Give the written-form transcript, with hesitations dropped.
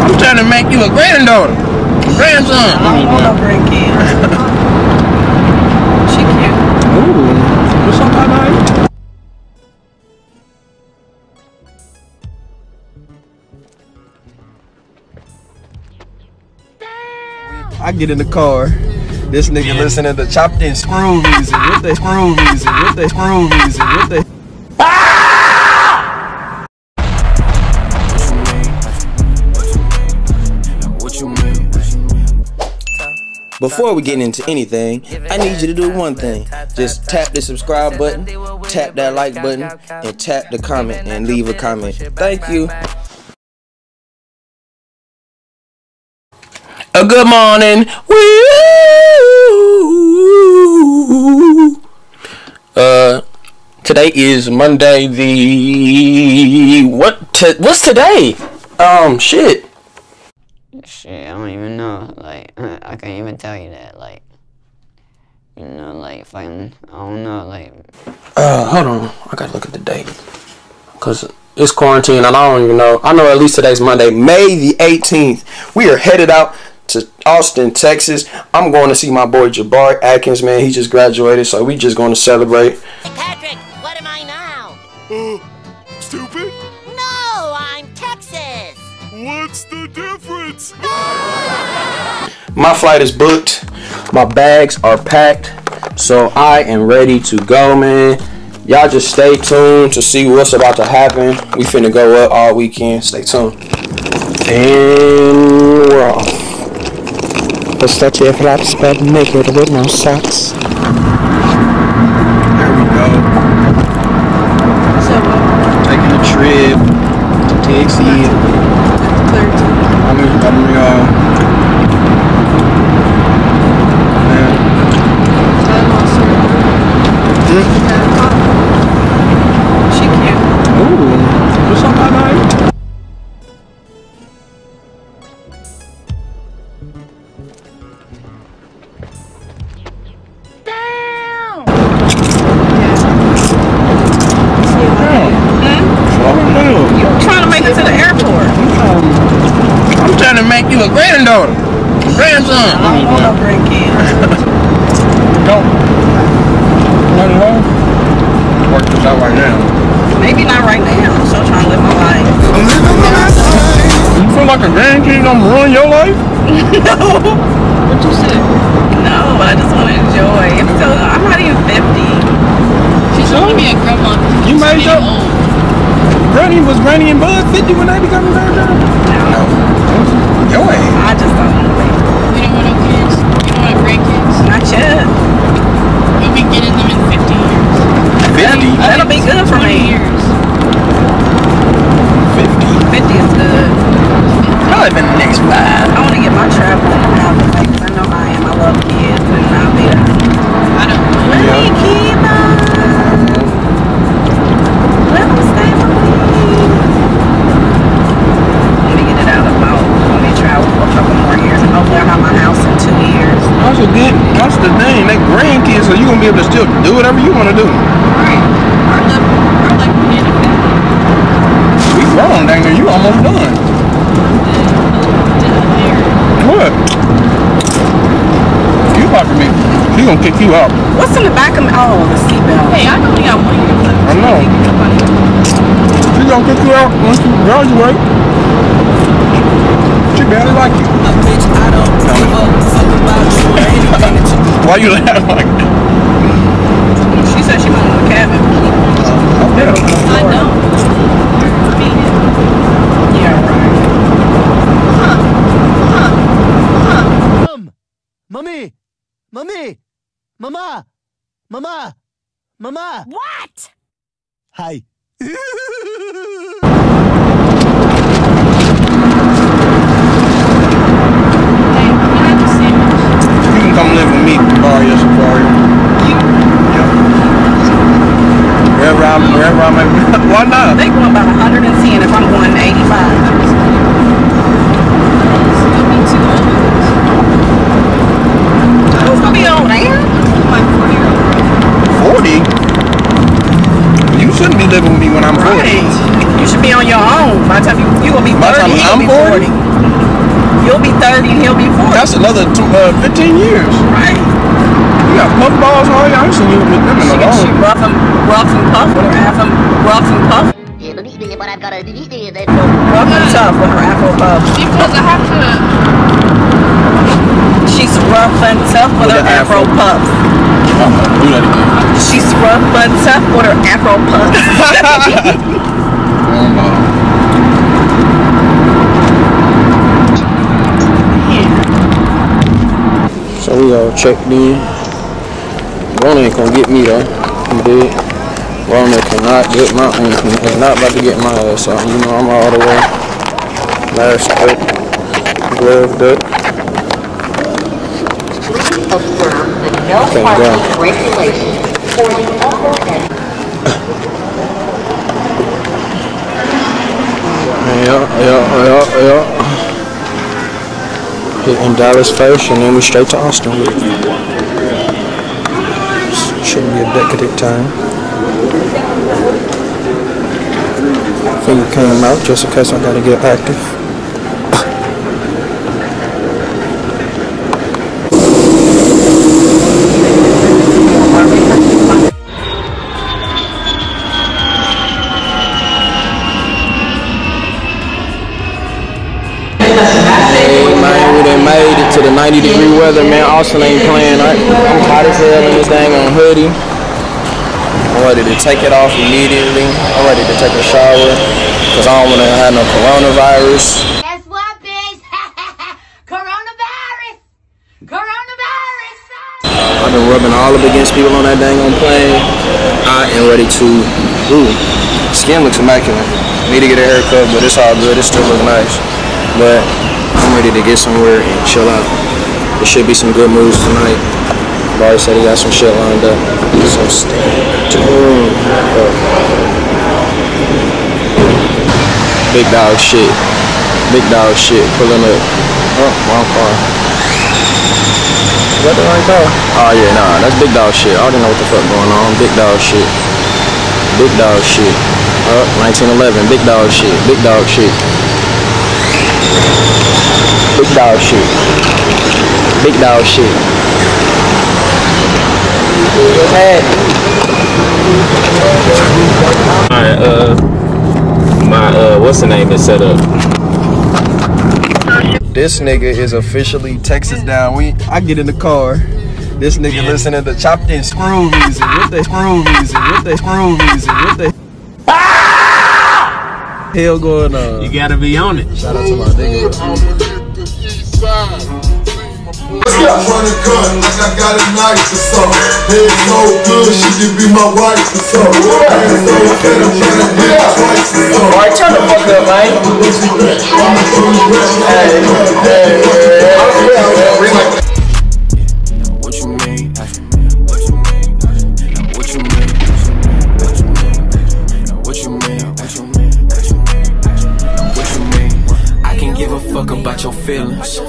I'm trying to make you a granddaughter. Grandson. I don't want no grandkids. She cute. Ooh. What's up, Bye-Bye? I get in the car. This nigga listening to Chopped In Screw music. What the screw music? What the screw music? What the Before we get into anything, I need you to do one thing. Just tap the subscribe button, tap that like button, and tap the comment and leave a comment. Thank you. Good morning. Woo! Today is Monday what's today? Shit. Shit, I don't even know. Like, I can't even tell you that. Like, you know, like, if I don't know, like. Hold on. I gotta look at the date. Because it's quarantine and I don't even know. I know at least today's Monday, May the 18th. We are headed out to Austin, Texas. I'm going to see my boy Jabari Atkins, man. He just graduated, so we just going to celebrate. Hey, Patrick, what am I now? Stupid? No, I'm Texas. What's the difference? My flight is booked. My bags are packed. So I am ready to go, man. Y'all just stay tuned to see what's about to happen. We finna go up all weekend. Stay tuned. And we're off. Let's touch your flaps, but naked with no socks. There we go. So Taking a trip to Texas. I'm she cute. Ooh, what's up, Bye-Bye? You trying to make it to the airport? I'm trying to make you a granddaughter. Grandson. I don't want no grandkids. Don't. Not at all. Work this out right now. Maybe not right now. I'm still trying to live my life. You feel like a grandkid gonna ruin your life? No. What you said? No, but I just want to enjoy. I'm not even 50. She's going to be a grandma. You made your Granny and Bud 50 when they become grandchildren? No. Your age. I just don't want to be. You don't want no kids? You don't want grandkids? Not yet. You'll be getting them in 50 years. 50? That'll be good for 20 me. years. 50? 50 is good. Probably been the next 5. I want to get my traveling out of the way because I know I am. I love kids and I'll be there. I don't know. Let me keep on. Let them stay with me. Let me get it out about when we travel for a couple more years and hopefully I'll have my house in 2 years. That's the thing. They grandkids, so you gonna be able to still do whatever you want to do. Right. I like being a family. We grown, dang near. You almost done. What? You about to be. She gonna kick you out. What's in the back of me? Oh, the seatbelt. Hey, I only got 1 year left. I know. She gonna kick you out once you graduate. She barely like you. Why you laughing like that? She said she wanted a cabin. I know. Yeah, right. Mommy! Mommy! Mama! Mama! Mama! What? Hi. You can come live with me, Mario Safari. Yeah. Wherever I'm at. Why not? They go about 110 if I'm going 85. Who's gonna be on there? My 4-year-old. 40? You shouldn't be living with me when I'm 40. Right. You should be on your own. By the time you gonna be 30, By the time you gonna I'm be 40. You'll be 30 and he'll be 40. That's another 15 years. Right. You got puff balls on you. I ain't seen you with them in a She long. rough and puff with her afro. Rough and puff. But I've got a Rough and tough with her afro puff. Because I have to. She's rough and tough with her afro puff. Do that again. She's rough and tough with her afro puff. So we all checked in. Ron ain't gonna get me though. He did. Ron cannot get my is not about to get my ass out. You know I'm all the way masked up, gloved up. Observe the no Okay, parking go. regulations for the upper and Yeah. Hitting Dallas first, and then we straight to Austin with it. Shouldn't be a decadent time. Finger came out just in case I gotta get active. Made it to the 90-degree weather, man. Austin ain't playing. I'm hot as hell in this dang on hoodie. I'm ready to take it off immediately. I'm ready to take a shower because I don't want to have no coronavirus. Guess what, bitch? Coronavirus! Coronavirus! I've been rubbing all up against people on that dang on plane. I am ready to. Ooh, skin looks immaculate. Need to get a haircut, but it's all good. It still looks nice. But I'm ready to get somewhere and chill out. There should be some good moves tonight. Barry said he got some shit lined up. So stay tuned. Big dog shit. Big dog shit. Pulling up. Oh, wrong car. Is that the right car? Oh yeah, nah, that's big dog shit. I already know what the fuck going on. Big dog shit. Big dog shit. 1911. Big dog shit. Big dog shit. Big dog shit. Big dog shit. What's happening? Alright, what's the name is set up? This nigga is officially Texas down. I get in the car. This nigga listening to chopped in screw music. What the screw music? What the screw music? What the hell going on? You gotta be on it. Shout out to my nigga. Running gun like I got a knife or something. Head so good, she could be my wife or something. Head so good, I'm trying to hit twice or something. Alright, turn the fuck up, man. What you mean? What you mean? What you mean? What you mean? What you mean? I can give a fuck about your feelings.